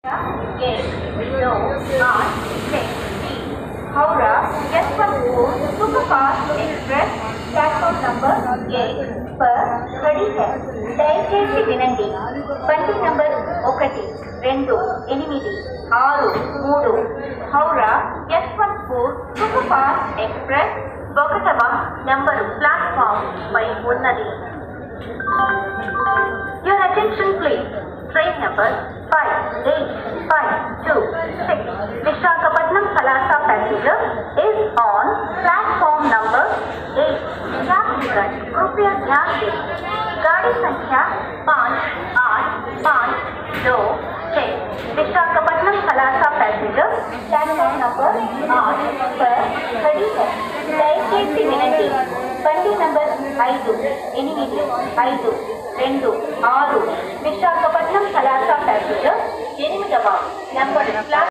8, 9, 8, 10, Howrah Yesvantpur superfast express platform number 8 पर खड़ी है। దయచేసి వినండి, బండి number 1, 2, 8, 6, 3 Howrah Yesvantpur superfast express 1వ నంబరు ప్లాట్ఫామ్ పై ఉన్నది. Your attention please. Train number 5852 Visakhapatnam Palasa passenger is on platform number 8. यात्रीगण कृपया ध्यान दें, गाड़ी संख्या 5852 Visakhapatnam Palasa passenger platform number 8 पर खड़ी है। దయచేసి వినండి, బండి నంబర్ 5, 8, 5, 2, 6 విశాఖపట్నం పలాసా ప్యాసింజర్ 8వ నంబర్